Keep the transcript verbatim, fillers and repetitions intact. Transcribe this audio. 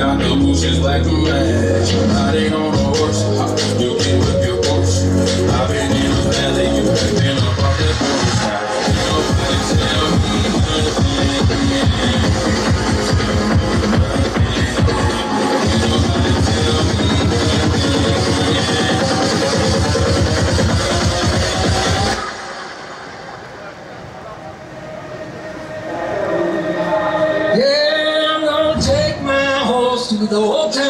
out the bushes like a match. Riding on a horse, you can whip your horse. I've been in the valley, you have been up on that hillside. Nobody tell me nothing. Nobody tell me nothing. Yeah, I'm gonna take my horse to the old town.